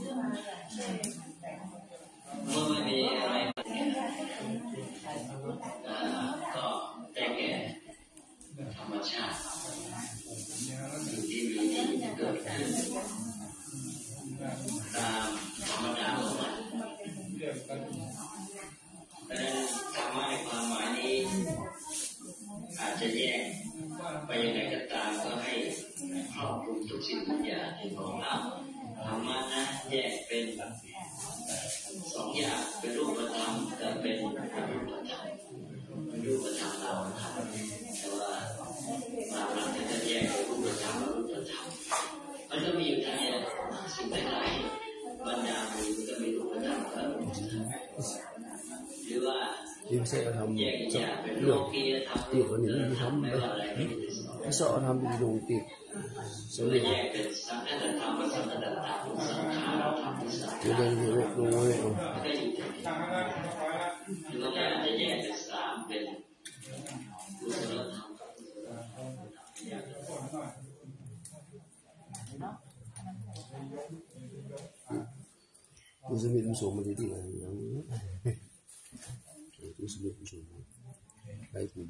เมื่อไม่มีอะไรก็ได้แก่ธรรมชาติสิ่งที่มีที่เกิดขึ้นตามธรรมดาของมันดังนั้นธรรมะในความหมายนี้อาจจะแยกไปยังไงก็ตามก็ให้ครอบคลุมทุกสิ่งทุกอย่างที่ของเราธรรมะนะแยกเป็นสองอย่างเป็นรูปธรรมกับเป็นอรูปธรรมรูปธรรมเราครับแต่ว่าตามหลักที่จะแยกเป็นรูปธรรมกับอรูปธรรมมันก็มีอยู่ทั้งสิ่งหลายๆบรรดามีมันก็มีรูปธรรมกับอรูปธรรมหรือว่าแยกอย่างเป็นโลกียธรรมรูปธรรมไม่ว่าอะไรไม่ได้สอนทำเป็นดวงติดส่วนแยกเป็นสังขารธรรมกับสังขารธรรมสังขารธรรมสังขารธรรมก็อยู่ที่นี่หรือว่าอาจจะแยกเป็นสามเป็นกุศลธรรมกับกุศลธรรมกุศลมุสลิมมันดีอะไรอย่างนี้กุศลมุสลิมไปคุณ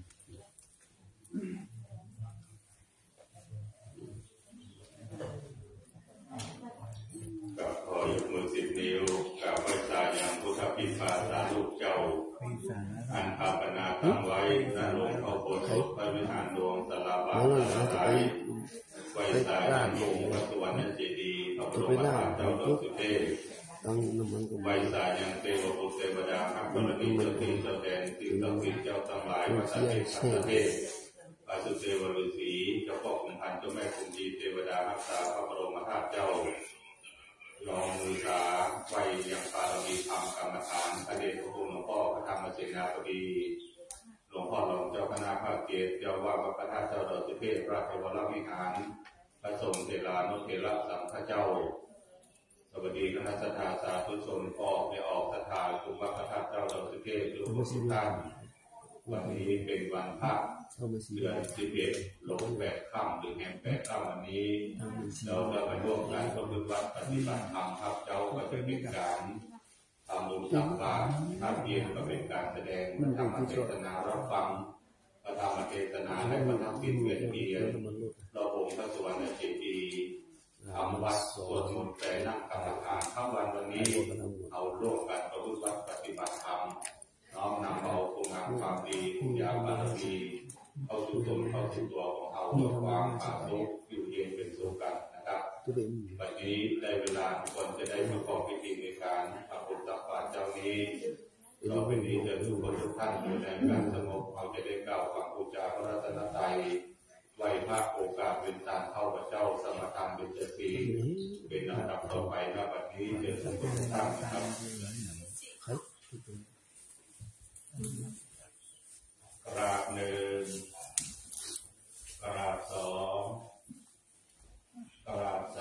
กับขอยกมือ10 นิ้วกับพระสายังพุทธพิภาสาลูกเจ้าอันภาปนาทำไว้นั่นลงเข้าโพธิ์พระวิหารดวงสลาบาสลายไว้สายนั่งลงพระสุวรรณเจดีย์พระบรมธาตุเจ้าดอกสุเทพไว้สายยังเทวบุตรเทวดาพระบรมีเจ้าที่เจ้าแดนสิ่งศักดิ์สิทธิ์เจ้าทั้งหลายวัดเทพสัตเทพอาสุเทวฤาษีเจ้าพ่อขุนพันธ์เจ้าแม่กุมพีเทวดารักษาพระบรมธาตุเจ้าลองมือขาไว้ยังปารมีธรรมกรรมฐานพระเดชพระคุณหลวงพ่อพระธรรมเสนาบดีหลวงพ่อรองเจ้าคณะภาคเกตเจ้าว่าพระธาตุเจ้าดอกสุเทพราชวรวิหารพระสงฆ์เทลานุเทระสังฆเจ้าสวัสดีคณะสัตยาสาธุชนพ่อไปออกศรัทธาทุกพระธาตุเจ้าดอกสุเทพทุกท่านวันนี้เป็นวันพระเดือน11 ลง8 ค่ำหรือแห่ง8 ค่ำวันนี้เราจะไปร่วมกันปฏิบัติธรรมครับเจ้าก็จะเป็นการทำบุญตักบาตรทำเพียรก็เป็นการแสดงพระธรรมเทศนารับฟังพระธรรมเทศนาให้พระธรรมกิจเวียนเวียนเราองค์พระสุวรรณเจดีย์ทำวัดสวดมนต์แปลนั่งกรรมฐานทั้งวันนี้เอาร่วมกันปฏิบัติธรรมน้อมนำเอาคุณงามความดีคุณญาบารมีเข้าสู่ตนเข้าสู่ตัวของเราด้วยความผาสุกอยู่เย็นเป็นสุขกันนะครับวันนี้ได้เวลาทุกคนจะได้ประกอบพิธีในการทำบุญตักบาตรเจ้านี้เราเป็นนี้เดินทุกคนทุกท่านอยู่ในการสงบเราจะได้กล่าวความบูชาพระรัตนตรัยไหว้พระโอกาสเป็นทานเข้าพระเจ้าสมทานเป็นเจดีเป็นลำดับต่อไปณบัดนี้เดินทุกคนทุกท่านนะครับกราบ1กราบ2กราบ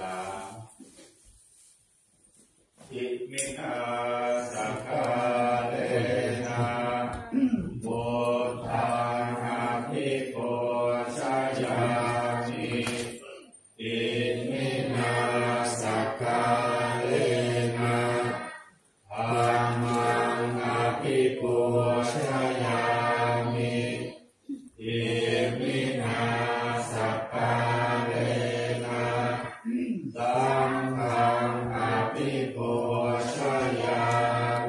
3อิมินาสักกาเลนะบุตตังอภิปูชยามิอิมินาสักกาเลนะธัมมังอภิปูชยามิอิมินาสัพพะเลนะสังฆังอภิปูชยา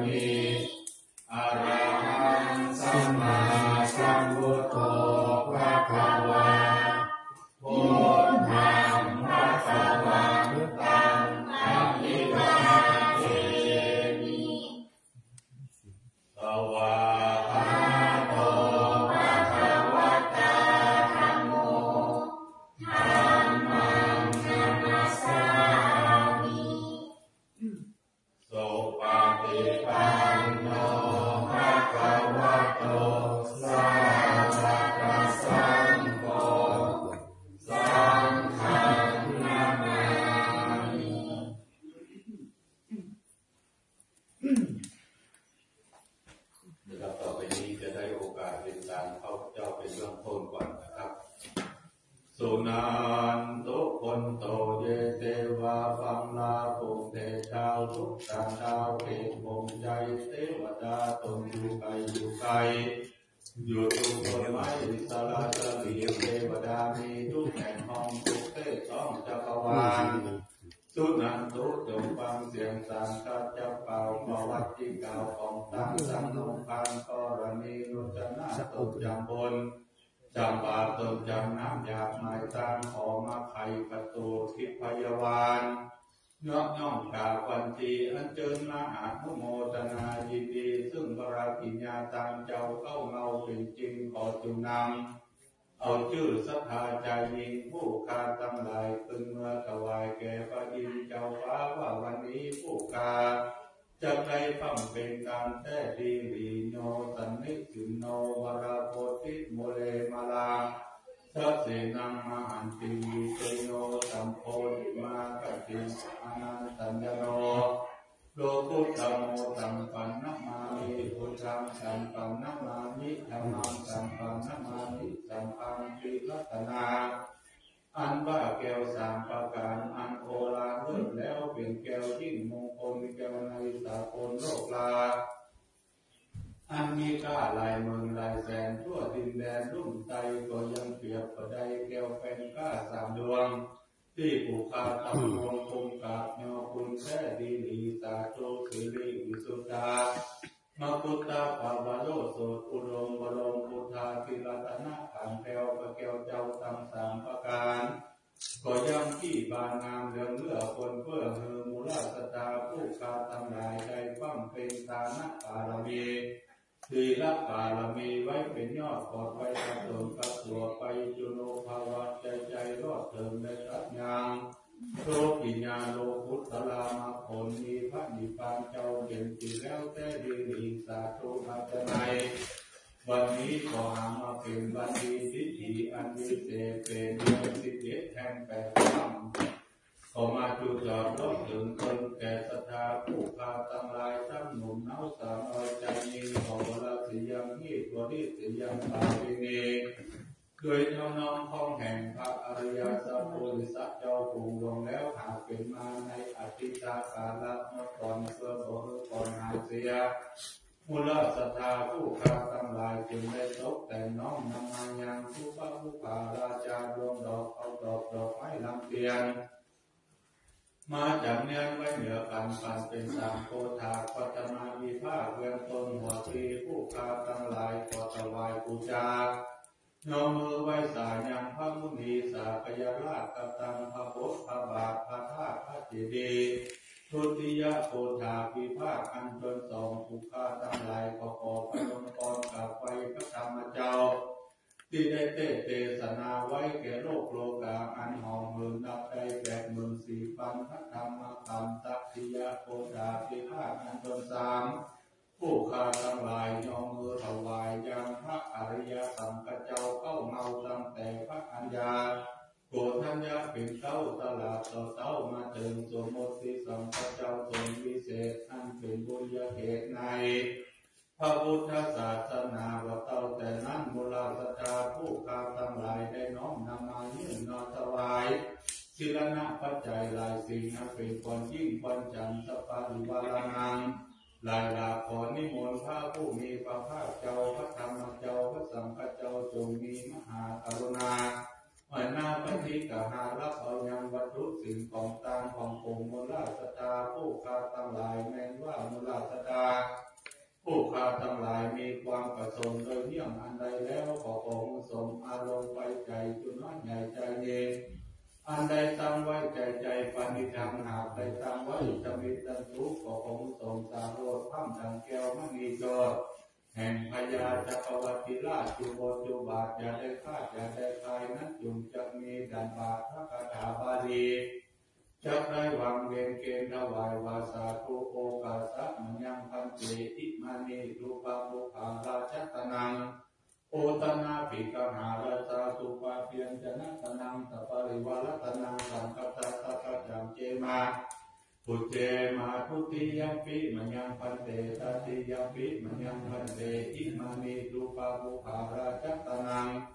ดาวทุกต่างดาวเอกวงใจเทวดาตนอยู่ไกลอยู่ไกลอยู่ทุกต้นไม้สาราสลีเทวดามีทุกแห่งห้องทุกเทศช่องจักรวาลสุนันทุจงฟังเสียงสางข้าเจ้าเป่าประวัติที่กล่าวของตามสังนงพันกรณีนุจนาตนจำบนจำบาตนจำน้ำหยาบหมายตามขอมาไขประตูทิพยาวานย่อมกล่าววันทีอันเจิญมหาโมทนายินดีซึ่งบารกิญญาตามเจ้าเข้าเงาเป็นจริงขอจุนำเอาชื่อศรัทธาใจยิงผู้คาตั้งหลายขึ้นเมื่อถวายแก่พระอินทร์เจ้าฟ้าว่าวันนี้ผู้คาจะได้ฟังเป็นการแท้ดีลีโนสันนิจุนโนวราโพธิโมเลมาลาทัสเสนังมหันติเตโนสัมโพธิมากติอนันตัญญโนโลกุตตโมสัมปันนมามิพุทธังสัมปันนมามิธัมมังสัมปันนมามิสัมปันติรัตนาอันว่าแก้วสามประการอันโอฬารเลิศแล้วเป็นแก้วยิ่งมงคลแก้วในสากลโลกลาอันมีค่าหลายหมื่นหลายแสนทั่วดินแดนรุ่มไตก็ยังเปรียบประใดแก้วเป็นค่าสามดวงที่ผูกขาดตำรวงคงกาบยอคุณแท้ดีลีสาโจสิริวิสุทธามกุตตาปาวโลโสตุลงบรมพุทธาธิรัตนะขันแก้วพระแก้วเจ้าทั้งสามประการก็ยังที่บานงามเหลืองเลือคนเพื่อเฮอมูลสตาผู้คาทั้งหลายใจฟังเป็นตานะปารมีศีลปารมีไว้เป็นยอดกอดไว้กระตุ้นกระตัวไปจุโนภาวะใจรอดเติมในสัจยังโลกิญาโลกุตลามาผลมีพระนิพพานเจ้าเป็นจริงแล้วแต่ดีลีสาธุอาจารย์วันนี้ขอหามาเป็นวันดีทิฏฐิอันวิเศษเป็นเดือน11แห่ง8 ค่ำขอมาจุดจอดรถถึงคนแก่ศรัทธาผู้พาตั้งหลายทั้งหนุ่มเนาสาวน้อยใจนี้ขอเวลาสิยังนี้ตัวนี้สิยังตาวินีโดยทำนองของแห่งพระอริยสัพพุริสัจเจ้าภูมิลงแล้วหากเป็นมาในอธิตากาลเมื่อก่อนเพื่อโสดก่อนหายเสียมูลศรัทธาผู้ข้าตั้งหลายจึงได้ตกแต่งน้อมนำมายังผู้พระผู้ป่าราชาดวงดอกเอาดอกไม้ลำเทียนมาจับเนียนไว้เหนือกันปันเป็นสามโคธาปัตนาวิภาคเวียนต้นหัวปีผู้ข้าตั้งหลายขอถวายบูชาโยมมือไว้สายังพระมุนีสากยราชกตังพระพุทธพระบาทพระธาตุพระเจดีย์ทุติยโคธาวิภาคอันจนสองผู้ข้าตั้งหลายขอพระองค์กรกับไฟพระธรรมเจ้าที่ได้เทศนาไว้แก่โลกโลกาอันหอมหืนนับได้84,000พระธรรมคำตัติยโคธาวิภาคอันจนสามผู้ข้าทั้งหลายยอมมือถวายยังพระอริยสังฆเจ้าเข้าเมาตั้งแต่พระอัญญาโกฏัญญาเป็นเต้าตลาดต่อเต้ามาถึงสมมติสังฆเจ้าทรงวิเศษอันเป็นบุญญาเหตุในพระพุทธศาสนาว่าเต้าแต่นั้นมูลศรัทธาผู้ข้าทั้งหลายได้น้อมนำมายื่นนอถวายศิลนะปัจจัยหลายสิ่งนั้นเป็นความยิ่งความจันทร์ปาริวารานังลายลาขอนิมนต์พระผู้มีพระภาคเจ้าพระธรรมเจ้าพระสังฆเจ้าจงมีมหากรุณาอันนาปฏิกหารับเอายังวัตถุสิ่งของต่างขององค์มูลศรัทธาผู้ข้าทั้งหลายแม้ว่ามูลศรัทธาผู้ข้าทั้งหลายมีความประสงค์โดยเยี่ยมอันใดแล้วขอองค์สมอารมณ์ไว้ใจจุน้อยใหญ่ใจเย็นอันใดตั้งไว้ใจปณิธรรมหากใดตั้งไว้จะมีตันทุกข์ขององค์ทรงสาโรธพัมดังแก้วมณีจอดแห่งพญาจักรวรรดิราชจุโบจุบาทอย่าได้คาดอย่าได้คายนั้นจุงจะมีดันบาทพระคาถาบาลีจะได้วางเวียนเกณฑ์ถวายวาสาธุโอกาสะมัญญังพันเจอิมานิรูปะบุคาราชตนังโอตนาภิกหาราชาสุปาเพียงจนะตนังตปริวารตนังสังกัตตะจังเจมาปุเจมาทุติยมปิมัญญังพันเตตติยมปิมัญญังพันเตอิมานิรูปะบุคาราชตนังโ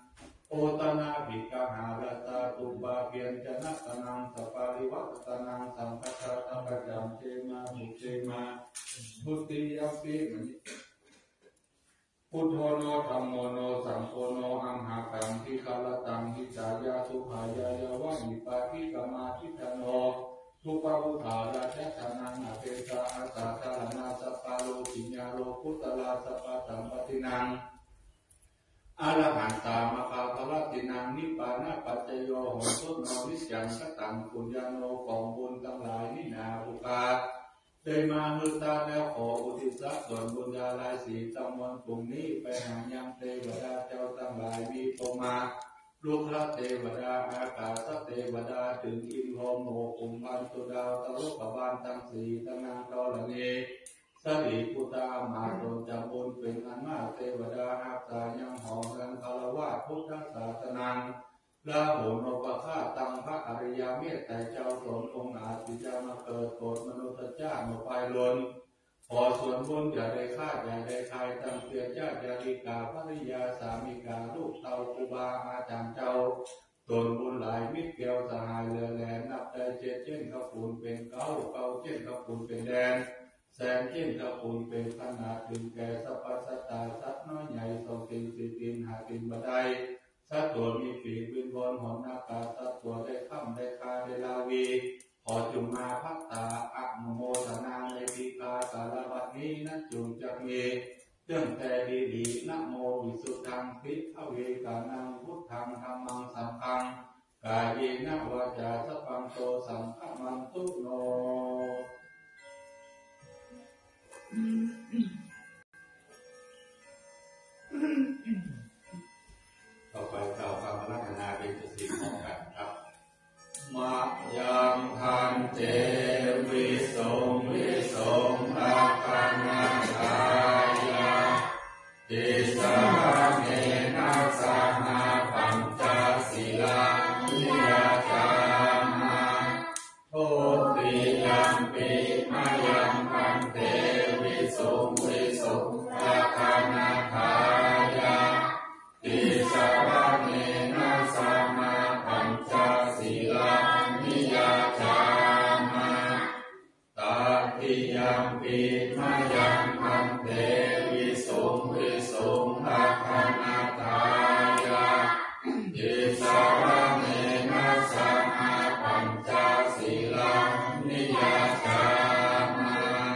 โอตนาภิกหาลตาตุบาเพียนจนะตนังสปาริวัตตนังสัมปชาตปจัมเจมาบุเจมาพุทธิยัมปิพุทโธโนธัมโมโนสังโฆโนอังหากังทิคาลตังทิจายาสุภายายาวะนิปาทิกามาทิตโนสุปาวุธาราชธนังอเปตาอาสาธารณาสปาโลกิญญาโลพุตตลาสปาตัมปตินังอรหันตามะคาภรตินังนิปานะปัจจโยโหตุโนวิจังกตังปุญญาโนของบุญทั้งหลายนินาบุกาได้มามือตาแล้วขออุทิศส่วนบุญญาลายสีตำมนกลุ่มนี้ไปหายังเทวดาเจ้าทั้งหลายมีโตมาลูกพระเทวดาอากาศเทวดาถึงอินโฮโมอุมพันตุดาวตะลุกบาลทั้งสี่ตนางกรณีสติปุตตามาโดนจำบุญเป็นอันมากเทวดาอาตายังหอมกันคารวะพุทธศาสนาละโหนปะฆาตังพระอริยเมตไตรเจ้าสนองค์อาทิจะมาเกิดโปรดมนุษย์เจ้ามาไปล้นขอส่วนบุญอย่าได้ฆ่าอย่าได้คายตั้งเพียรญาติยาลิกาภริยาสามีกาลูกเต่าครูบาอาจารย์เจ้าตนบุญหลายมิตรเกี่ยวสหายเรือแลนับใจเจ็ดเช่นข้าปูนเป็นเก้าเช่นข้าปูนเป็นแดนแสนเช่นข้าปูนเป็นขนาดถึงแก่สัพพสัตตาสัตว์น้อยใหญ่สองตีนสี่ตีนหาตีนบันไดสัตว์ตัวมีปีกบินบนหอนอากาศสัตว์ตัวได้ข้ามได้คาได้ลาวีขอจุมาพัตตาอะโมทนาในปีกาสารวัตนี้นัจจุจะมีเครื่องแต่ดีนะโมวิสุทธังพิภเวกานังพุทธังธัมมังสังฆังกายเยนะวาจาสัพพังโตสังฆมันตุโนต่อไปกล่าวคำพระนาเป็นสิ่งของกันครับมายังทันเจวิสงวิสงอาคานาทายาติสาเมนะสานาปัญจศีลานิยาจามาโทติยัมปิมายังพันเตวิสงวิสงอาคานาทายาติสาเมนะสานาปัญจศีลานิยาจามาตาติยัมปิมายังพันเตวิสงวิสงอาคานาทายาติสาเมนะสานาปัญจศีลานิยาจามา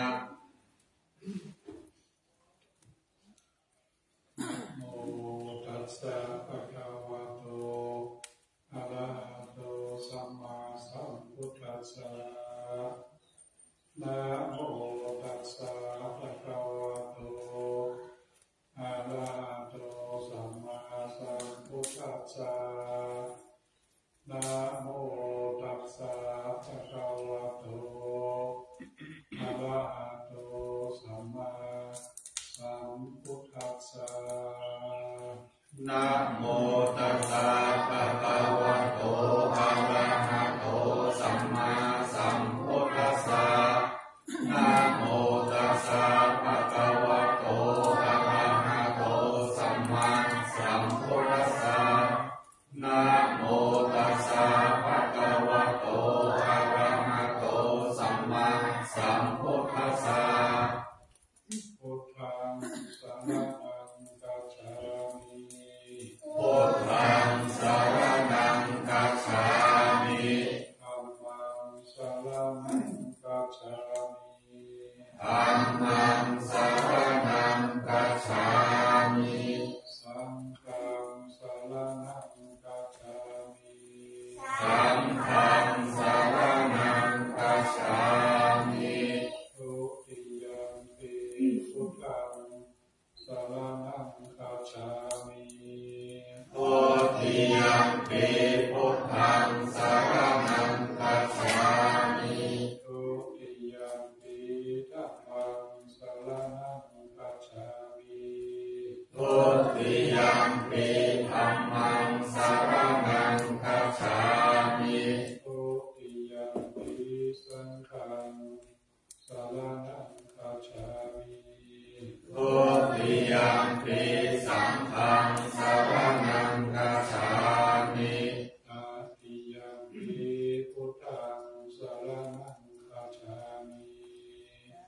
โมตัสสะภะคะวะโตอะระหะโตสัมมาสัมพุทธัสสะนะโมตัสสะภะคะวะโตอะระหะโตสัมมาสัมพุทธัสสะนะโมตัสสะภะคะวะโตอะระหะโตสัมมาสัมพุทธัสสะนะโมตัสสะภะคะวะโตอะระหะโตสัมมาสัมพุทธัสสะนะโมตัสสะภะคะวะโตอะระหะโตสัมมาสัมพุทธัสสะนะโมตัสสะภะคะวะโตอะระหะโตสัมมาสัมพุทธัสสะพุทธังสรณังกัจฉามิพุทธังสรณังกัจฉามิธัมมังสรณังกัจฉามิธัมมังสรณังกัจฉามิสังฆังสรณังกัจฉามิสังฆังสรณังกัจฉามิทุติยัมปิพุทธังสรณังกัจฉามิทุติยัมปิพุทธังสรณังกัจฉามิทุติยัมปิธัมมังส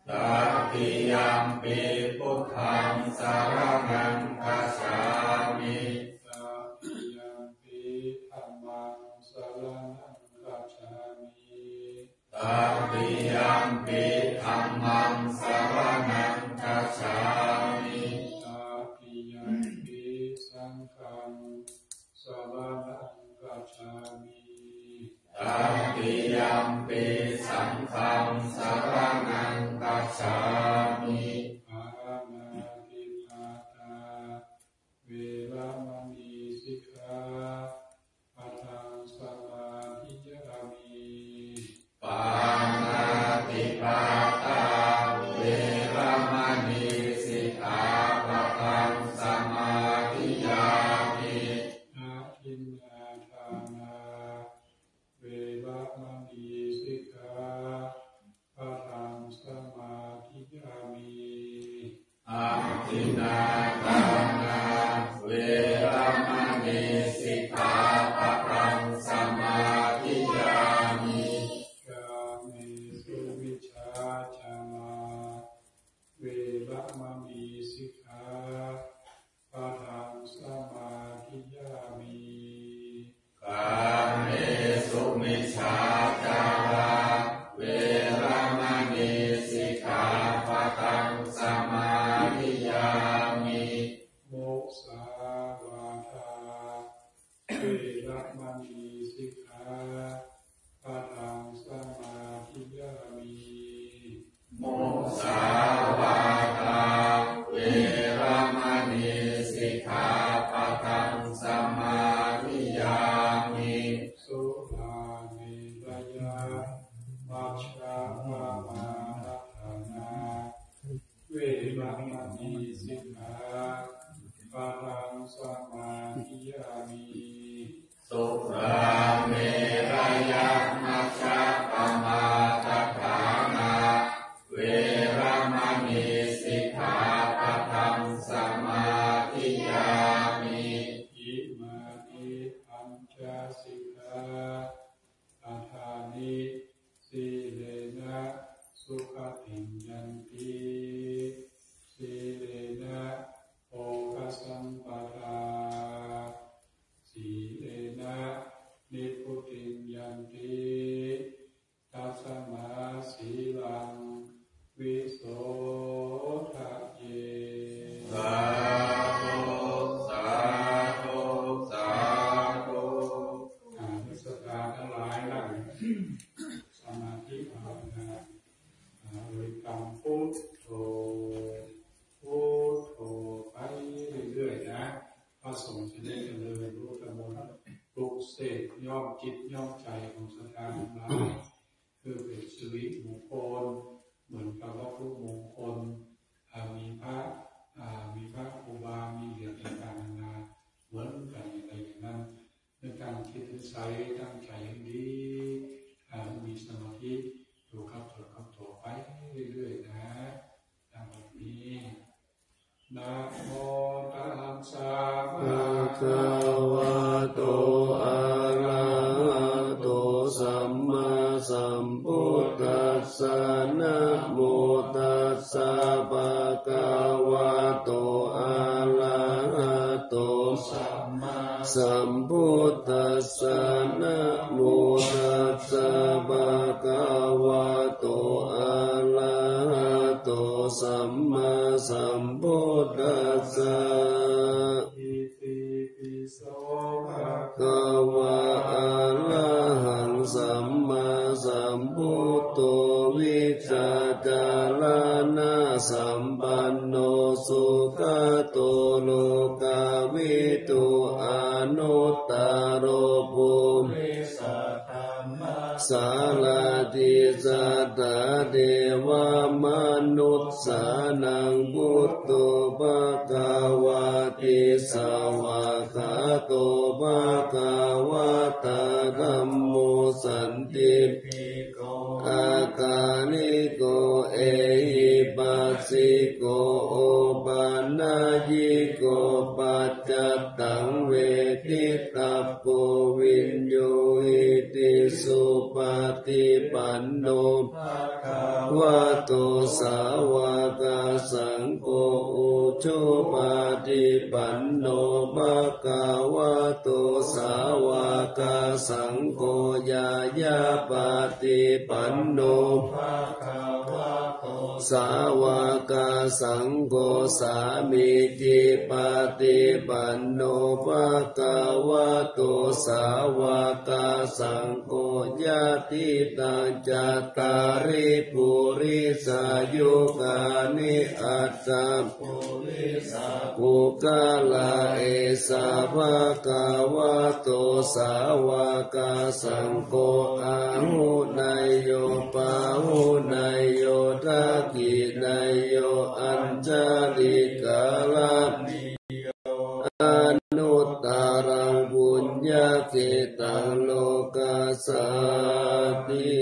ตติยัมปิพุทธังสรณังคัจฉามิตติยัมปิธัมมังสรณังคัจฉามิตติยัมปิธัมมังสรณังคัจฉามิตติยัมปิสังฆังสรณังคัจฉามิตติยัมปิสังฆังสรณังคัจฉามิปานาติปาตาเวรมณีสิกขาปะทังสมาธิยามิปานาติปาตาเวรมณีสิกขาปะทังสมาธิยามิอาทินนาทานาเวรมณีสิกขาปะทังสมาธิยามิอาทินนาทานาเวรมณีสิกขาปะทังสมาธิยามิกาเมสุวิชาจามาเวรมณีสิกขาปะทังสมาธิยามิกาเมสุมิชาจาราเวรมณีสิกขาปะทังสมาธิยามิมุสาวาทาเวรมณีสิกขาปะทังสมาธิยามิมุสาวาทาเวรมณีสิกขาปะทังสมาธิยามิสุราเมรยะมัชฌะปมาทัฏฐานาเวรมณีสิกขาปะทังสมาธิยามิสุราเมรยะมัชฌะปมาทัฏฐานาเวรมณีสิกขาปะทังสมาธิยามิอิมานิปัญจสิกขาปทานิสีเลนะสุขติยันติสีเลนะโภคสัมปทาสีเลนะนิพุติยันติตัสมาสีลังวิโสทะเยสาธุสาธุสาธุภิกษุทั้งหลายนั่งสมาธิภาวนาบริกรรมพุทโธพุทโธไปเรื่อยๆนะพระสงฆ์จะได้เจริญรู้กระมวลปลุกเสกย่อมจิตย่อมใจของสัตว์ทั้งหลายคือเป็นสิริมงคลเหมือนกับว่าผู้มงคลมีพระครูบามีเหรียญต่างๆนานาเหมือนกันอะไรอย่างนั้นในการคิดใช้ตั้งใจให้ดีมีสมาธิดูครับต่อไปเรื่อยๆนะตามแบบนี้นะโมตัสสะภะคะวะโตอะระหะโตสัมมาสัมพุทธัสสะนะโมตัสสะภะคะวะโตอะระหะโตสัมมาสัมพุทธัสสะนะโมตัสสะภะคะวะโตอะระหะโตสัมมาสัมพุทธัสสะอิติปิโสภะคะวะอะระหังสัมมาสัมพุทโธวิชชาจารณะสัมปันโนสุขโตโลกาวิตุอนุตตโรภูมิสาลาติสัตตะเทวมนุษย์สานังพุทโธภควาติสาวกาโตภควตาธัมโมสันติปิโกอากาลิโกเอหิปัสสิโกโอปันนายิโกปัจจตังเวทิตัปโปวินโยหิติสุปฏิปันโนภะคะวะโตสาวกสังโฆอุชุปาฏิปันโนภะคะวะโตสาวกสังโฆยายาปฏิปันโนภะคะวะโตสาวกสังโฆสามีจิปฏิปันโนภะคะวะโตสาวกสังโฆญาติตังจัตตาริปุริสายุกานิอัตตาปุริสาปุกาลาเอสาภะคะวะโตสาวกสังโฆอาหุนายโยปาหุนายโยทักขินายโยอัญจลิกาลาอนุตตรังบุญญาเกตังโลกัสสติ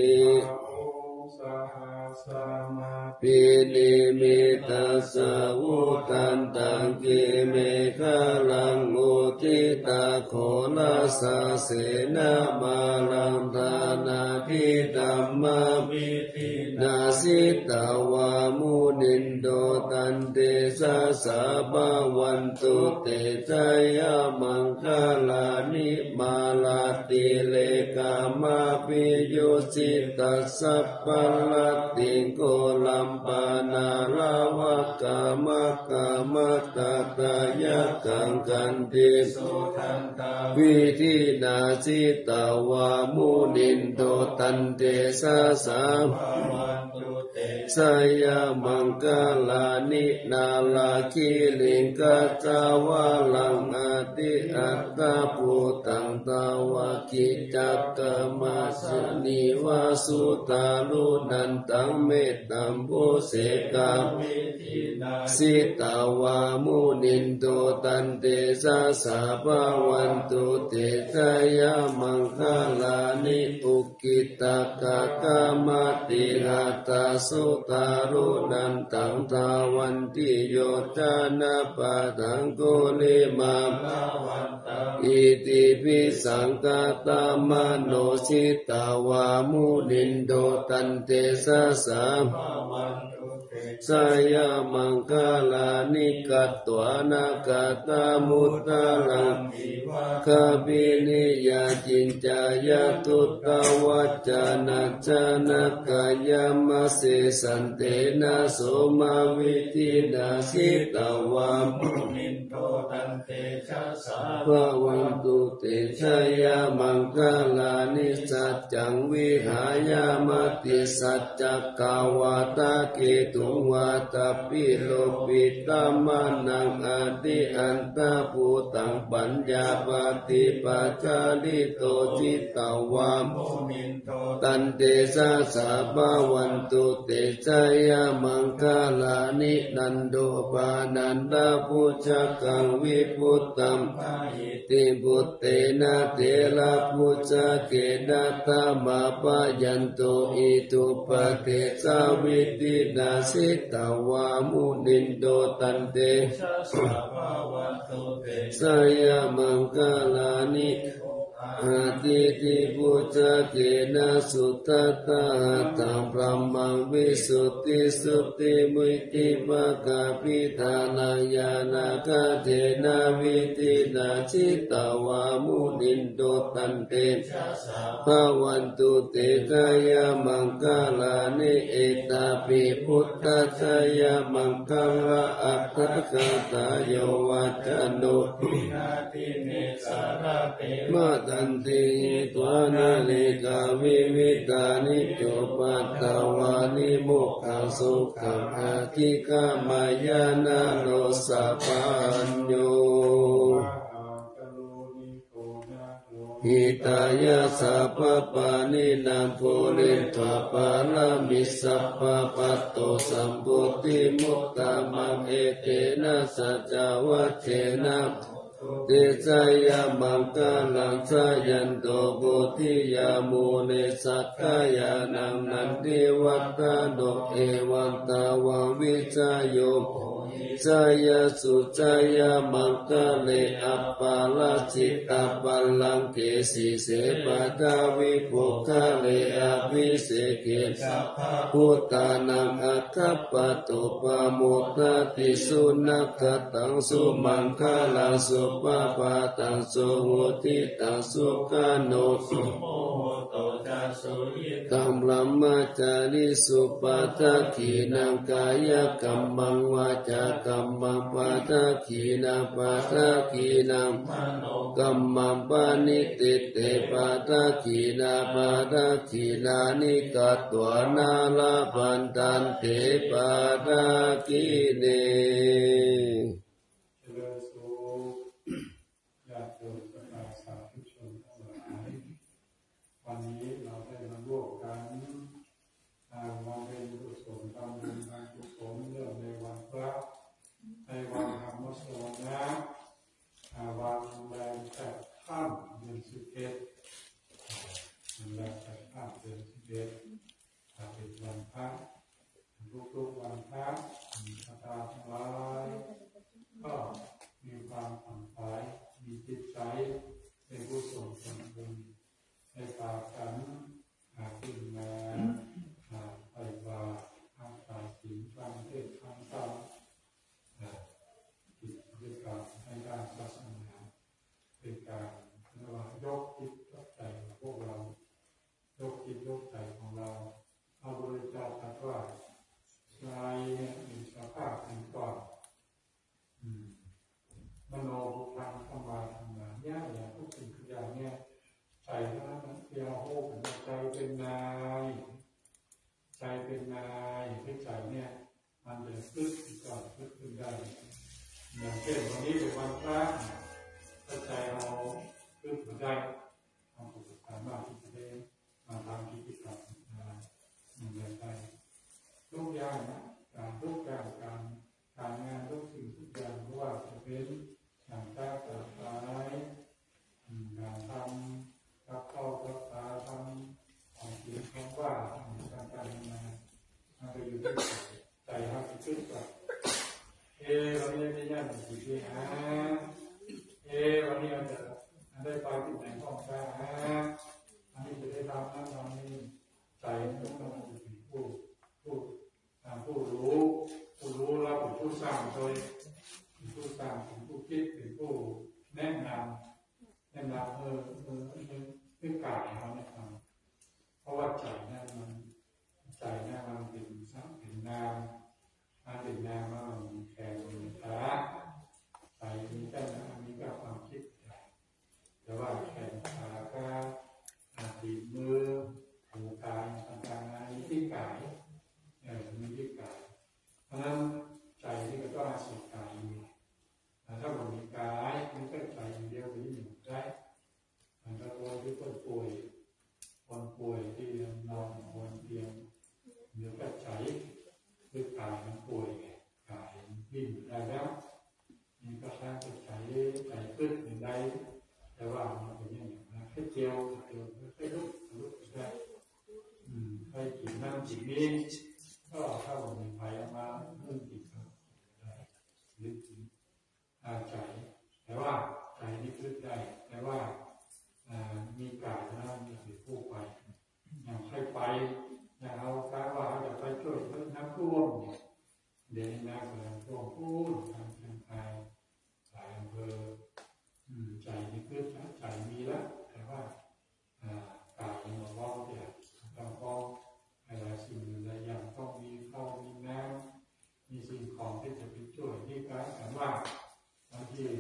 ปินิมิตัสสะวุตันตังกิเมฆะลังมุทิตาโคลัสสะเสนามาลังทานาทิธัมมาวิธินาสิตาวามุนินโดตันเตสะสะบาวันตุเตจายามังคลานิมาลาติเลกามาปิโยสิตัสสะปัลลติโกลัมปานาลาวะกามะกามะตะตายะกังกันติสุทันตาวิธินาสิตาวามุนินโตตันเตสะสะวันตุเตสยามังคลานินาลาคิลิงกัจจาวะลังอติอัตตาปุตังตาวะกิจัตตมัสนิวาสุตาลุนันตังเมตตัมโพเสกาสิตาวามุนินโตตันเตสะสะภะวันตุเตสยามังคลานิอุกิตากะกามติหัตตาสุตารุนันตังทาวันติโยจานะปะทังโกลิมาอิติปิสังกตามโนสิตาวามุนินโตตันเตสะสะสยามังคลานิกัตตวานากัตตามุตตะลังคาบินิยาจินจายาตุตตวัจจานะจานะกายามะเสสันเตนะโสมาวิตินาสิตาวามุนินโตตันเตชะสะภะวันตุเตชะยามังคลานิสัจจังวิหายามติสัจจกาวาตาเกตุงวาตาปิโลปิตามานังอติอันตาภูตังปัญญาปฏิปัจจาริโตจิตตาวามุนินโตตันเตสะสะภะวันตุเตชะยามังคลานินันโดปานันดาพุชกังวิพุตตัมติบุตเตนะเตระพุชเกนะตามาปะยันโตอิตุปะเตสาวิตินาสิตาวามุนินโตตันเตสะภะวันตุเตสยามังคลานิอาทิติปุจจเกนะสุตตะตังพระมังวิสุทธิสุทธิมุติภะกะปิทานังญาณกะเทนะวิตินาจิตตาวามุนินโตตันเตภะวันตุเตกายามังคลานิเอตาปิพุทธัสสยามังคละอัตถกตาโยวัจจโนนาติเนสารเตมาตันติตวานาลิกาวิวิตานิโจปัตตวานิโมกขังสุขังอาทิกามายานาโลสัพพัญโยหิตายาสัพพปานินังโพลิตวปาลามิสัพพปัตโตสัมพุติมุตตะมังเอเตนะสัจจวัชเชนะเตชะยะมังกาลังสายันโตโพธิยามูเนสักขายานังนันติวัตตาโดเอวันตาวังวิจายโยจายาสุจายามังกาเลอัปปาลาจิตตาปัลลังเกสีเสปะทาวิปุคาเลอภิเสเกพุทธานังอัคคปะโตปะโมทะติสุนัขตังสุมังคลังสุปะปะตังสุโหติตังสุกาโนสุโมโตจัสสุยิตัมลัมมาจาริสุปะทะขีนังกายกัมมังวาจากัมมังปะทะขีนังปะทะขีนังกัมมังปานิติเตปะทะขีนาปะทะขีนานิกัตตวนาลาปันตันเตปะทะขีเนวันนี้เราได้มาร่วมกันบำเพ็ญกุศลทำบุญทางกุศลเรื่องในวันพระในวันธรรมสวนะวันแรม8 ค่ำเดือน11วันแรม8 ค่ำเดือน11เป็นวันพระทุกๆวันพระพระธรรมทั้งหลายก็มีความผ่อนคลายมีจิตใจเป็นกุศลผลบุญในป่ากันขึ้นมาไปว่าทางสายศีลทางเทศทางธรรมจิตด้วยการให้ด้านศาสนาเป็นการเรียกว่ายกจิตยกใจของพวกเรายกจิตยกใจของเราพระพุทธเจ้าตรัสว่าใจมีสภาพเป็นก่อนมโนบุพังธรรมะธรรมะเนี่ยอย่างทุกสิ่งทุกอย่างเนี่ยใจนั้นเดียวโอ้เป็นใจเป็นนายใจเป็นนายให้ใจเนี่ยมันจะพึ่งก่อนพึ่งได้อย่างเช่นวันนี้เป็นวันพระถ้าใจเราพึ่งได้ทำกิจกรรมมากที่จะได้มาทำกิจกรรมมันจะได้ทุกอย่างนะการทุกอย่างการงานทุกสิ่งทุกอย่างไม่ว่าจะเป็นอย่างการตัดไม้การทำกับข้าวกับปลาทำของกินของว่าการทำงานมันไปอยู่ที่ใจเราจะขึ้นกับวันนี้จะย่างสิ่งที่วันนี้เราจะได้ไปที่ไหนห้องได้อันนี้จะได้ทำนั่นทำนี่ใจมันต้องเป็นผู้รู้เราเป็นผู้สร้างโดยเป็นผู้สร้างเป็นผู้คิดเป็นผู้แนะนำเรื่องกายเขาเนี่ยเพราะว่าใจนั่นมันเป็นสังเป็นนามเป็นนามมันแข็งเป็นขาใจมีแต่มีก็ความคิดแต่ว่าแขนขาก็ตีมือหูกายต่างๆมีที่กายมีที่กายเพราะนั้นใจที่ก็ต้องอาศัยกายอยู่ถ้ามันมีกายมันก็ใจอย่างเดียวไม่อยู่ได้มันก็ตัวที่คนป่วยที่นอนบนเตียงเดี๋ยวก็ใจด้วยกายมันป่วยกายวิ่งได้แล้วนี่ก็สร้างใจขึ้นอย่างใดแต่ว่ามันเป็นอย่างนี้นะแค่เจียวแค่ลุกได้ให้กินน้ำจิตนี้ก็ถ้ามันมีไฟมาเรื่องจิตก็ได้ลึกถึงใจแต่ว่าใจนี่ลึกได้แต่ว่ามีกายนะมีสิผู้ไปอย่างใครไปอย่างเอาการว่าเราจะไปช่วยลดน้ำท่วมเดี๋ยวน้ำท่วมพูดทางไทยหลายอำเภอใจนี่ลึกนะใจมีแล้วแต่ว่ากายมันว่างเนี่ยต้องฟ้องอะไรสิ่งหลายอย่างต้องมีข้าวมีน้ำมีสิ่งของที่จะไปช่วยที่การแต่ว่าบางที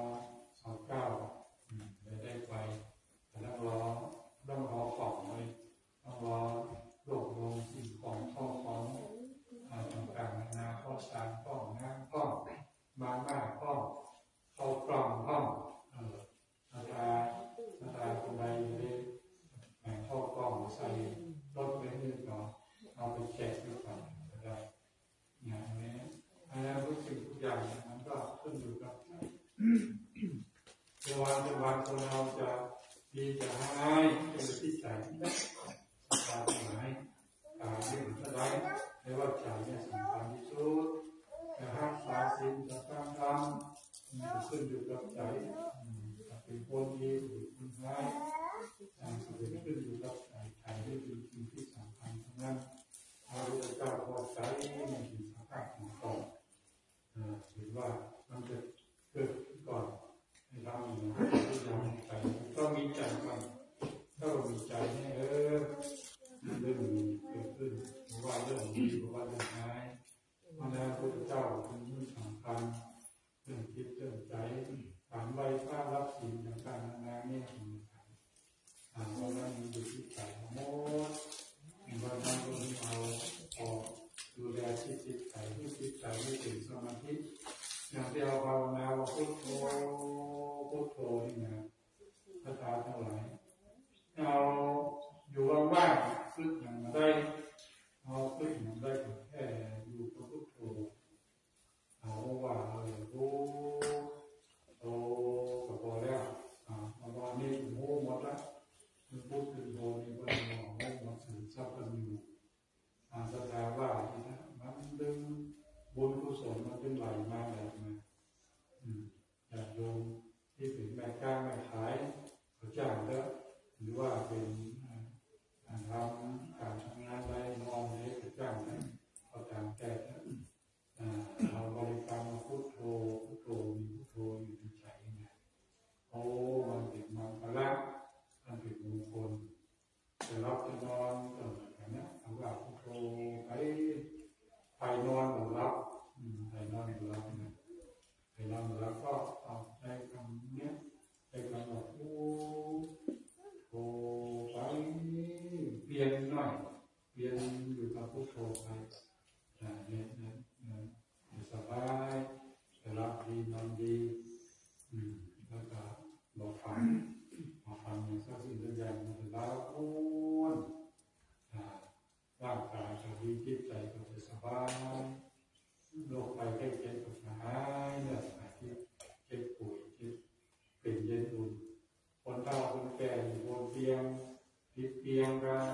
29ได้ไปแต่ต้องรอของเลยต้องรอรวบรวมสิ่งของข้าวของต่างๆนานาข้าวสารข้าวน้ำข้าวมาม่าข้าวกล่องข้าวอาจารย์คนใดคนเราจะดีจะให้เป็นที่ใจนะตาหมายตาเห็นอะไรไม่ว่าใจเนี่ยสำคัญที่สุดจะห้ามตาสิ่งจะตั้งทำมันจะขึ้นอยู่กับใจจะเป็นคนดีหรือคนร้ายจะเป็นขึ้นอยู่กับใจนี่เป็นสิ่งที่สำคัญทั้งนั้นพระพุทธเจ้าพอใจมันเป็นสำคัญของตนเห็นว่ามันจะเกิดก่อนให้เราที่เราใจก็มีใจก่อนถ้าเรามีใจเนี่ยเรื่องเกิดขึ้นหรือว่าเรื่องดีหรือว่าเรื่องร้ายพระพุทธเจ้าเป็นเรื่องสำคัญเรื่องคิดเรื่องใจถามไว้ถ้ารับสิ่งต่างๆนานาเนี่ยสำคัญถามว่ามันอยู่ที่ใจหมดว่าท่านต้องเอาออกดูแลจิตใจที่จิตใจที่ถึงสมาธิอย่างที่เราภาวนาว่าพุทโธพุทโธนี่นะภาษาเท่าไหร่เราอยู่ว่างๆฝึกอย่างมาได้เอาฝึกอย่างได้แค่อยู่กับพุทโธเอาว่าเรารู้โตก็พอแล้ววันนี้โอ้หมดละมันพูดถึงโตนี่ก็มองว่ามันสื่อทรัพย์กันอยู่แสดงว่ามันดึงบุญกุศลมันเป็นไหลมาแบบนั้นจากโยมที่เป็นแม่ค้าแม่ขายเขาจ้างแล้วหรือว่าเป็นทำการทำงานได้นอนได้เขาจ้างได้เขาจ้างแก่เราบริกรรมพุทโธพุทโธมีพุทโธอยู่ในใจเนี่ยโอ้มันเป็นมังคละมันเป็นมงคลจะรับจะนอนก็เหมือนกันนะคำว่าพุทโธไปนอนหรือรับไปนอนหรือรับนะไปนอนหรือรับก็เอาใจคำเนี้ยใจคำว่าโอ้โธไปเปลี่ยนหน่อยเปลี่ยนอยู่กับพุทโธไปเนี่ยสบายจะรับดีนอนดีแล้วก็บอกฟังอย่างสักสิ่งสักอย่างมันจะแล้วโอ้ร่างกายจะดีจิตใจก็จะสบายโรคภัยไข้เจ็บก็จะหายเนี่ยสมาธิเจ็บป่วยเจ็บเป็นเย็นอุ่นคนเฒ่าคนแก่อยู่บนเตียงติดเตียงกัน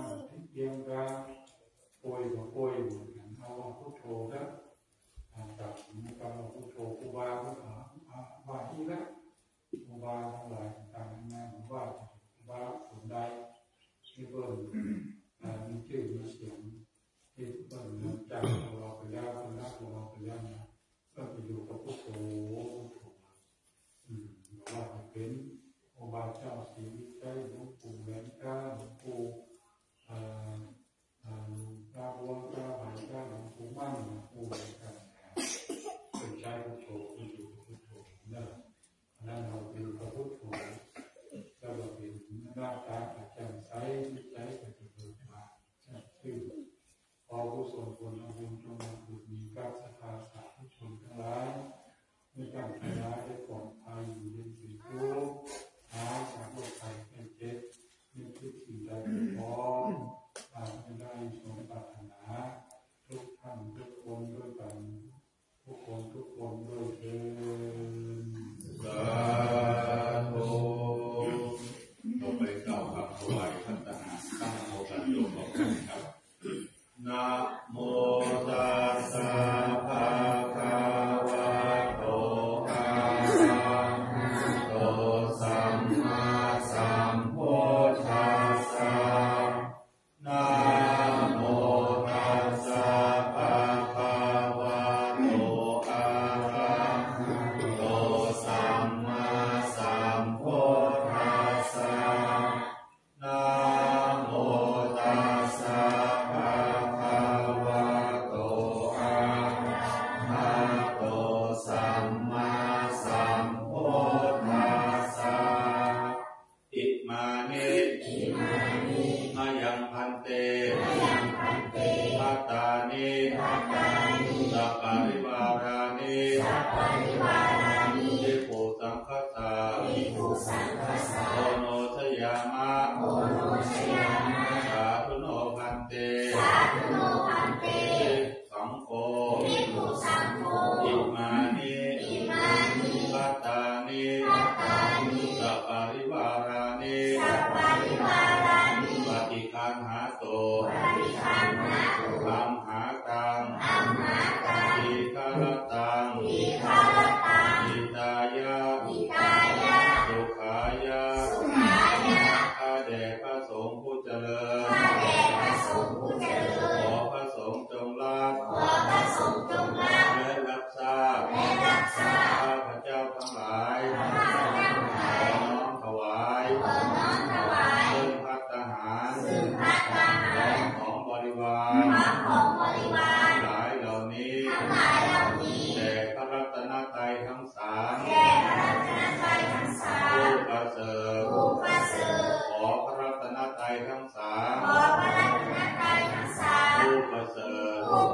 ป่วยก็ป่วยเหมือนกันเอาพุทโธนะจากนี้ก็เอาพุทโธครูบาว่าอีกแล้วครูบาทั้งหลายต่างๆนะว่าครูบาคนใดที่เพิ่มมีชื่อมีเสียงที่เพิ่มเรื่องจากเราไปแล้วคนรักเราไปแล้วนะก็ไปอยู่กับพุทโธว่าเป็นครูบาเจ้าศรีวิชัยหลวงปู่แหวนก้าหลวงปู่ตาบัวตาหายก้าหลวงปู่มั่นหลวงปู่อะไรกันเป็นใช้พุทโธเป็นอยู่กับพุทโธนั่นเราเป็นกับพุทโธก็เราเป็นหน้าตาอาจจะใสจิตใจก็จะเบิกบานชื่อพอผู้ทรงคุณเอาบุญจงมาบุญมีกัศธาสาธุชนทั้งหลายในการพยาได้ปลอดภัยอยู่ในสิ่งทุกข์หาจากโรคภัยไข้เจ็บมีทุกสิ่งใดพร้อมไม่ได้สมปรารถนาทุกท่านทุกคนด้วยกันทุกคนด้วยเถิดสาธุต่อไปกล่าวคำถวายพัฒนาตั้งโมกันโยมบอกกันครับนะโมตัสสะภะคะวะโตอะระหะโตสัมมาสัมพุทธัสสะนะโมตัสสะภะคะวะโตอะระหะโตสัมมาสัมพุทธัสสะนะโมตัสสะภะคะวะโตอะระหะโตสัมมาสัมพุทธัสสะอิมานิมายังพันเตภัตตานิสัพปะริวารานิภิกขุสังฆัสสะโอโนชยามะสาธุโนพันเตสังโฆอิมานิภัตตานิสัพปะริ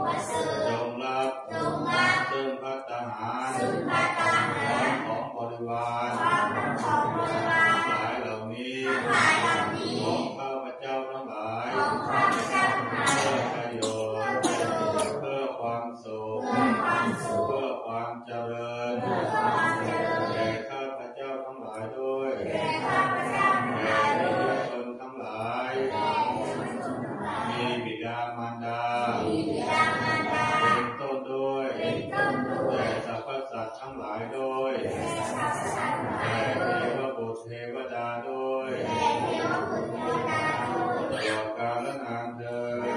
จงรับซึ่งภัตตาหารของบริวารหลายเหล่านี้ของข้าพเจ้าทั้งหลายเพื่อประโยชน์เพื่อความสุขเพื่อความเจริญแก่ข้าพเจ้าทั้งหลายด้วยแก่ประชาชนทั้งหลายมีบิดามารดาเป็นต้นด้วยแก่สรรพสัตว์ทั้งหลายด้วยแก่เทวบุตรเทวดาด้วยตลอดกาลนานเถิด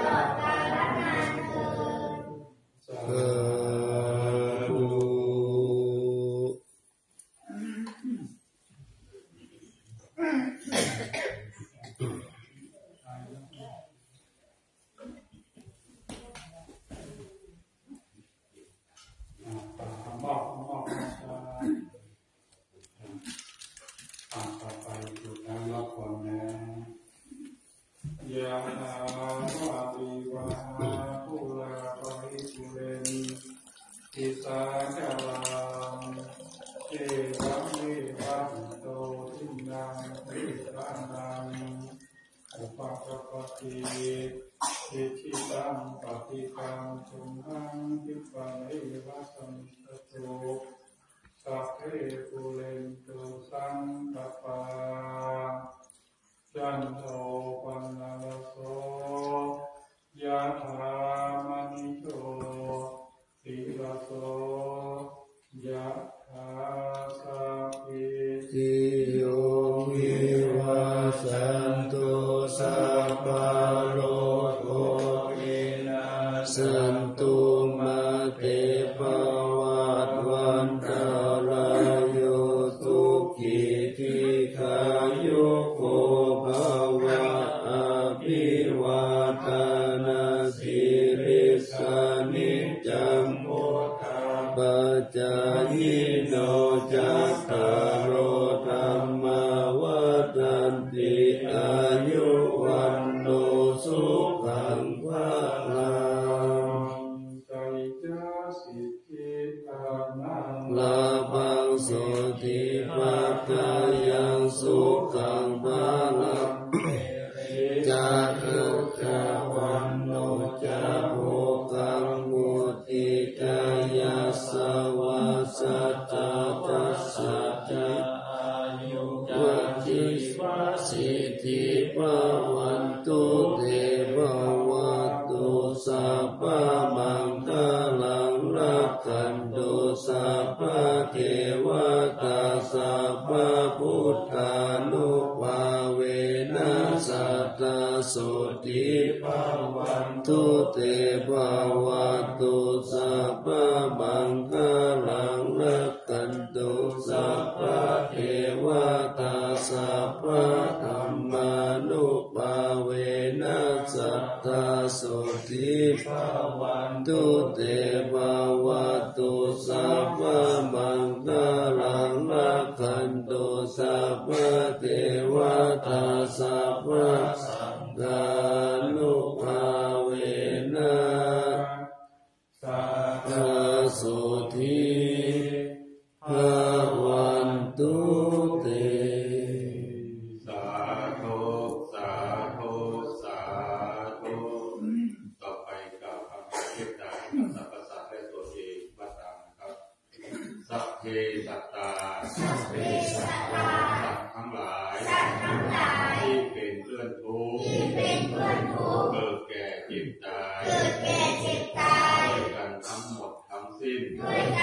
ต่อไปดูการรับผลนะยะถาวาริวหาภูราภริปุเรนติสาจารังเอวะเมวะอิโตทินังเปตานังอุปกปติอิทิตังปฏิตังตุมหังคิปะเมวะสัมปโตสัพเพปุเรนตุสังคปาจันโทปนะระโสยะถามณิโชติระโสยะถาสัพพิติโยวิวัชชันตุสัพพะโรโควินาศสันตุมาเตภวัตวันตรายโยสุขีทีขายุโกภวะอภิวาทานาสิริสานิจังมุทธาปัจจายโนจัตตารโอธรรมวัฏันติอายุวันโนสุขังภะลังไกจาสิทธิธรรมังลาภังโสติปัฏฐายังสุขังภะลังจาตุจาวันโนจาโภกังมุติกายาสวัสสัจจะตัสสะจะอายุวัจิสวะสิทธิภาวันตุเตภวัตตุสัพพะมังคลังรักขันตุสัพพะเทวตาสัพพะพุทธานุภาเวนัสสัตตโสติภาวันตุเตภวัตตุสัพพะมังคลังรักขันตุสัพพะเทวตาสัพพะธัมมานุภาเวนัสสัตตโสติภาวันตุเตภวัตตุสัพพะมังคลังรักขันตุสัพพะเทวตาสัพพะสังฆานุภาเวนัสสัตตโสติภาวันตุเตสาธุสาธุสาธุต่อไปกล่าวคำเทศนาสรรพสัตว์และตัวเองว่าตามนะครับสัพเพสัตตาสัตว์ทั้งหลายที่เป็นเพื่อนทุกข์เกิดแก่เจ็บตายด้วยกันทั้งหมดทั้งสิ้น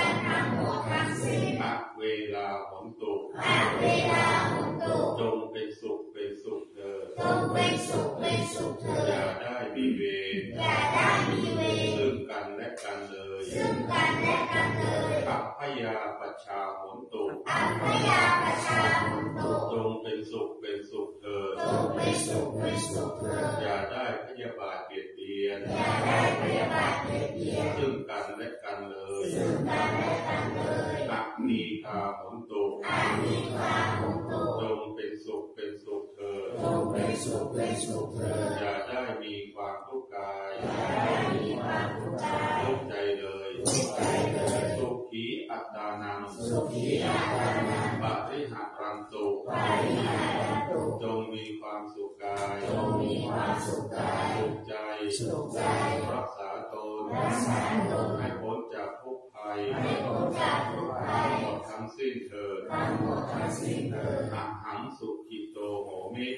ณเวลาฝนตกจงเป็นสุขเป็นสุขเถิดอย่าได้มีเวรซึ่งกันและกันเลยอัพพยาปัชชาฝนตกจงเป็นสุขเป็นสุขเถิดอย่าได้พยาบาทเบียดเบียนซึ่งกันและกันเลยอักนีคาฝนตกจงเป็นสุขเป็นสุขเถิดอย่าได้มีความทุกข์กายทุกใจเลยสุขีอัตตานังปริหารันตุจงมีความสุขกายสุขใจรักษาตนให้พ้นจากทุกภัยหมดทั้งสิ้นเถิดอะหังสุขิโตโหมิ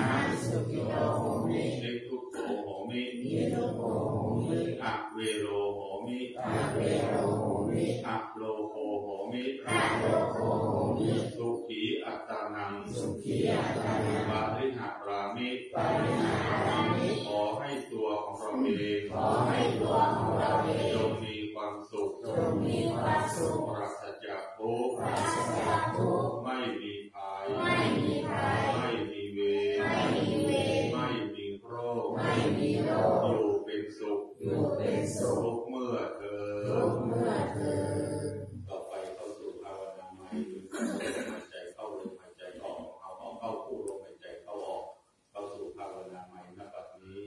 นิทุกโขโหมิอะเวโรโหมิอะโลโคโหมิสุขีอัตตานังปริหารามิขอให้ตัวของเราเองจงมีความสุขปราศจากทุกข์ไม่มีภัยไม่มีเวรไม่มีโรคอยู่เป็นสุขทุกเมื่อเธอต่อไปเข้าสู่ภาวนาใหม่หายใจเข้าลมหายใจออกเอาเข้าคู่ลมหายใจเข้าออกเข้าสู่ภาวนาใหม่ณบัดนี้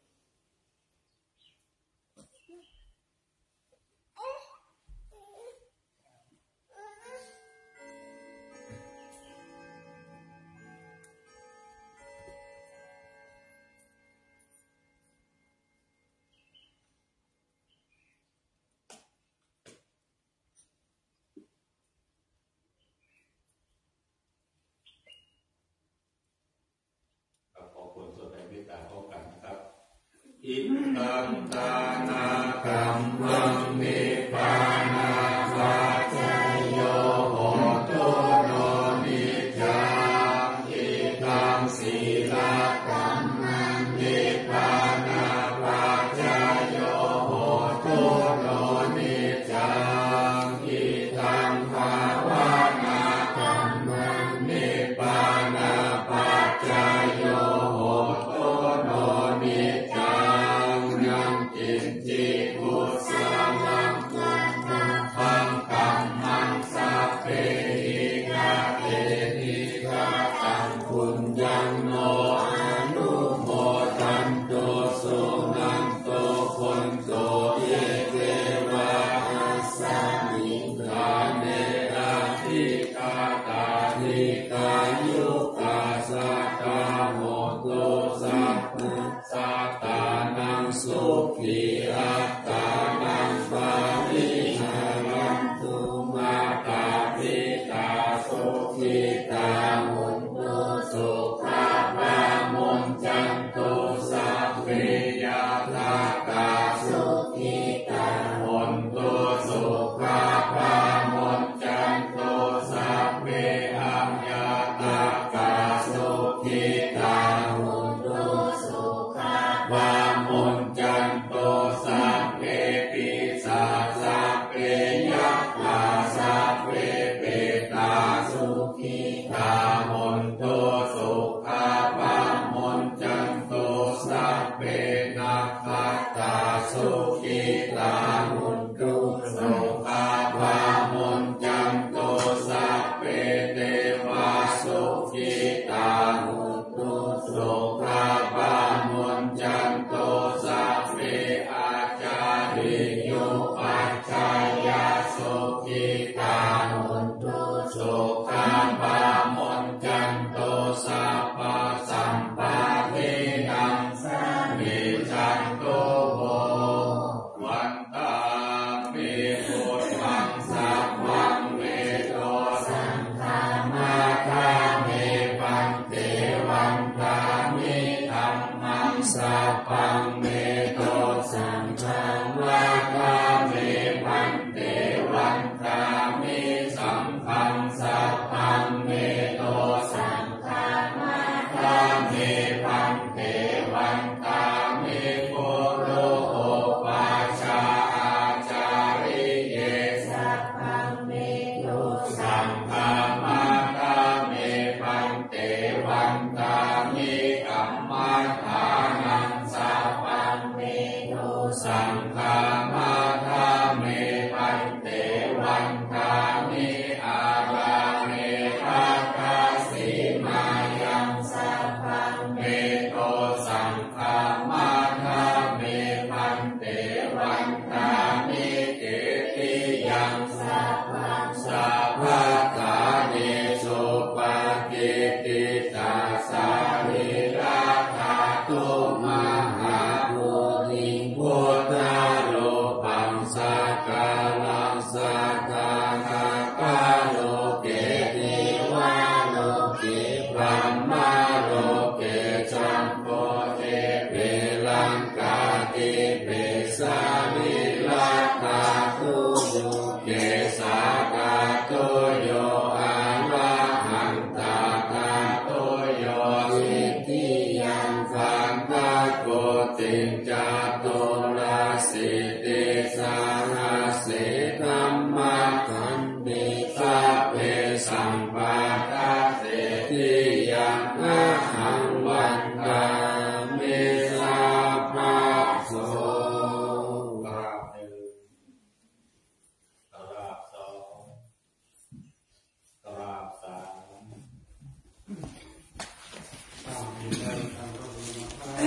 อิตังตานากัมมังนิพพานาปัจจโยโหตุโนนิจจังอิตังศีลกัมมังนิพพานาปัจจโยโหตุโนนิจจังอิตังภาวนากัมมังนิพพานาปัจจโยโหตุโนนิจจังจิกุสลังปังกัมมังสัพเพหิกะเตหิกะตังปุญญังโนอนุโมทันโตสุนันโตคนโตเยเทวะสัมมิทาเนอาทิกาตานิกายุกาสัตตาโหตุสัพพุสัตตานังสุขีอัตตานังปาริหารันตุมาตาปิตาสุขิตาหุนตุสุขภามนจันตุสัพเพยตากาสุขิตาหุนตุสุขภามนจันตุสัพเพอัญญาตากาสุขิตาหุนตุสุขภามนจันตุสัพเพปิสาสัพเพยัคฆาสัพเพเปตาสุขิตาหุนตุสุขภามนจันตุสัพเพนัคขตาสุขิตาหุนตุสุขภามนจันตุสัพเพเทวาสุขิตาหุนตุสุขภามนจันตุสัพเพอาจาริโยปัจจายาสุขิตาหุนตุสุขภามนจันตุสัพพสัมปะเทนังมิจันตุโหวันตาเมพุทธังสัพพังเมโตสังฆามาคาเมปันเตวันตามิธัมมังสัพพังเมโตสังฆามาคาเมปันเตวันตามิสัมพังสัพพังเมโตสังฆามาคาเมปันเตวันตามิโกโลโอปาชาอาจาริเยสัพพังเมโตสังฆามาคาเมปันเตวันตามิกัมมัฏฐานังสัพพังเมโตสังฆามาคาเมสักกาลังสัทธานาคาโลเกติวาโลกิพรหมโลเกจัมโพเทเปลังกาติเปสามิลาตาตุโยเกสากาตุโยอาระหันตาตาตุโยสิทธิยังสังฆโกติจาตุราสิติสาราสิธัมมาคันติสัพเพสัมปาทาเสติยังอะหังวันตามิสัพพะโสกราบหนึ่งกราบสองกราบสามมีอะไรทำก็ดีมาก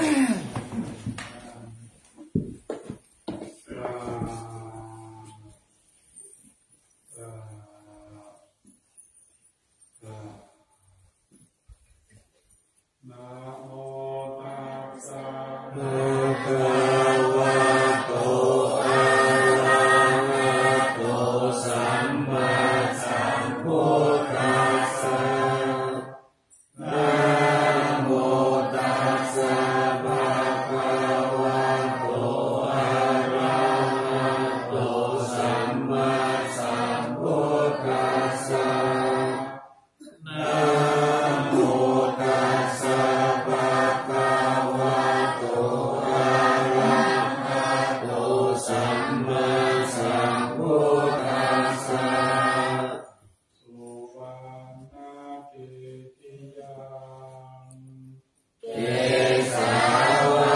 นะโมตัสสะภะคะวะโตอะระหะโตสัมมาสัมพุทธัสสะนะโมตัสสะภะคะวะโตอะระหะโตสัมมาสัมพุทธัสสะนะโมตัสสะภะคะวะโตอะระหะโตสัมมาสัมพุทธัสสะสุวรรณเกติยังเกสาวะ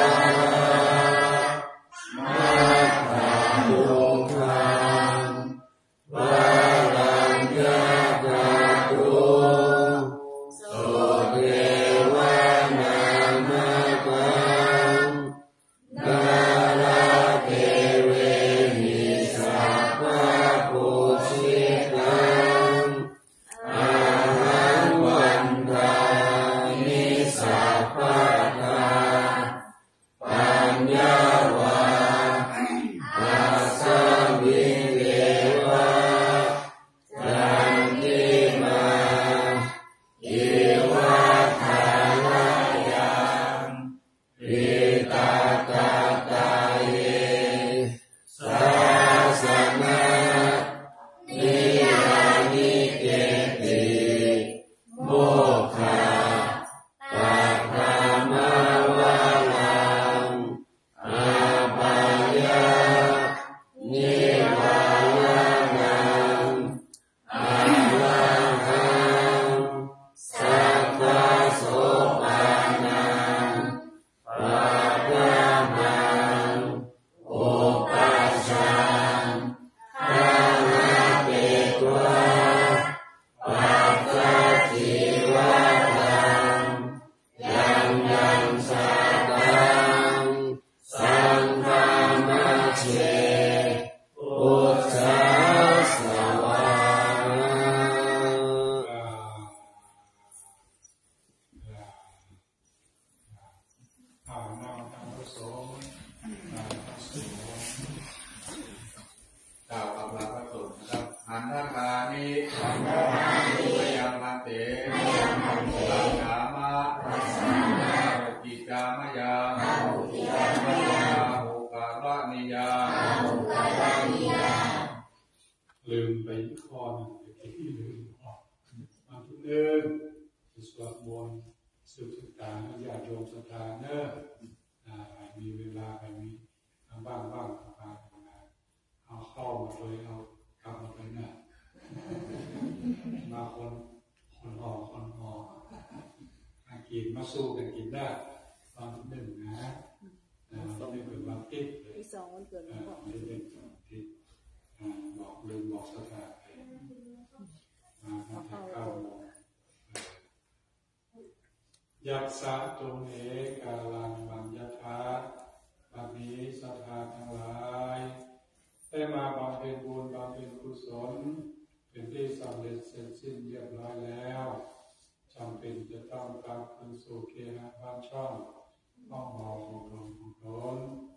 มัคคะลุคังวะรัญญาตาตุโสเทวานามะกังนาราเทเวหิสัพพะปุชิตังอาหังวันทานิสัพพะทาปัญญาวาอาสัมภิเกวะจันติมาอิวะทาลายังปิตาตาตาเยสาสนะนิยานิเกติโมกขาปัฏฐามาวาลังอาปายานิวาลานังอาลังหังสัพพะโสปานังปัฏฐามังโอปัชฌังคานาเปตวะปัจจจิวะตังยังยังสัตตังสังฆามัชเชพุทธัสสะวะกล่าวคำลาพระสงฆ์นะครับหันทคานิพยังมันเตรักษามะกิจามะยังอุการะนิยาลืมไปข้อหนึ่งเมื่อกี้ลืมข้อมาที่หนึ่งจะสวดมนต์สืบสการญาติโยมศรัทธาเนอะมีเวลาไปมีบ้างทำงานเอาเข้ามาเลยเอากลับมาเลยนะมาคนห่อกินมาสู้กันกินได้ตอนที่หนึ่งนะต้องไม่เป็นวันติดเลยที่สองวันเกิดไม่บอกไม่เป็นที่บอกลืมบอกสถานไปมาที่เข้ายักษะจงเอกาลังบัญญัติบัดนี้ศรัทธาทั้งหลายได้มาบำเพ็ญบุญบำเพ็ญกุศลเป็นที่สำเร็จเสร็จสิ้นเรียบร้อยแล้วจำเป็นจะต้องกลับคืนสู่เคหะบ้านช่องห้องหอของหลวงปู่โตน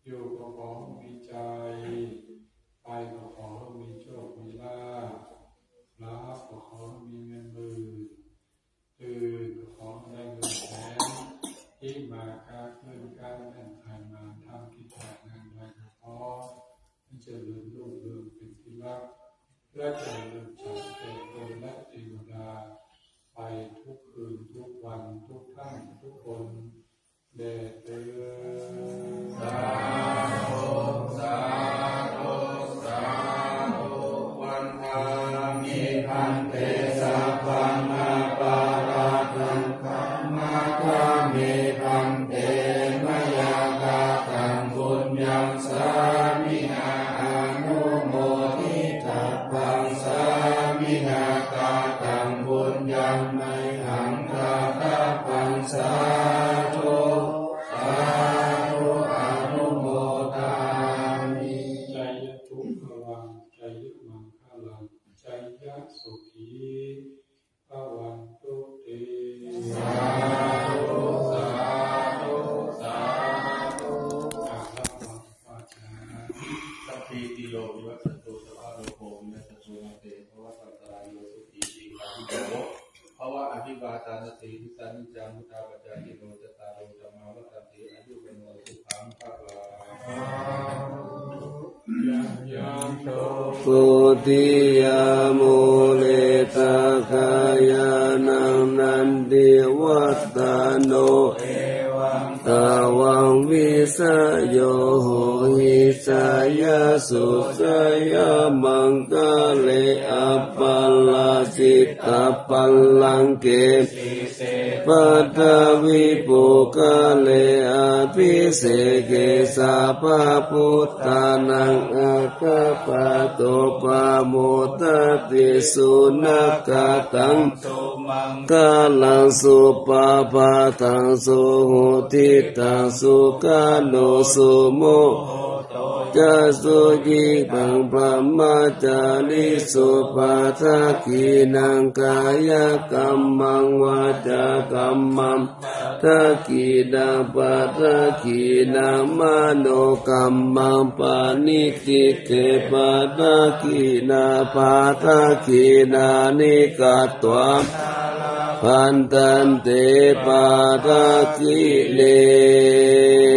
อยู่ก็ขอมีใจไปก็ขอมีโชคมีลาภรับก็ขอมีเงินหมื่นตื่นก็ขอได้เงินแสนที่มาค้าขึ้นการแข่งขันมาทำกิจการงานใดก็ขอให้เจริญรุ่งเรืองเป็นที่รักและเจริญฉันเป็นตนและเทวดาไปทุกคืนทุกวันทุกท่านทุกคนเดชเถิดสาธุสาธุสาธุวันทามิพันเตสัพพังอาปาราตังคัมมาคามิพันเตมยากาตังบุญยังสามินาอนุโมทิตาปังสามินากาตังบุญยังไมหังคาตาปังสาธุสาธุอนุโมทามิใจยทุกขวังใจยมังคลังใจยสุขีภวันตุเตสาธุสาธุสาธุอาลังวาจาสัพพิติโยวิวัสตุสัพพะโลโภวินัสตุนาเตภวะสัตตาโยสุขีติภาวิโยภวะอภิวาทานติวิสันนิจามุตตาปัจจายโนจตารโรธรรมาวัฏฏันติอายุวันโนสุขังภะลังยังโตสุติยามุเลตากายานังนันติวัตตโนเอวังตาวังวิสโยโหหิสายาสุสายามังกาเลอปัลลาสิตาปัลลังเกปัตตวิปุกาเลอภิเสเกสาภาพุทธานังอาคาปะโตปะโมตติสุนักขตังกาลังสุปาปะตังสุหุติตังสุกาโนสุโมจะสุจิตังพระมาจาริสุปัฏฐากีนังกายกรรมังวาจากรรมังทักขีนาปัฏฐากีนังมโนกรรมังปานิติเตปัฏฐากีนาปัฏฐากีนานิกัตวะพันตันเตปัฏฐากีเล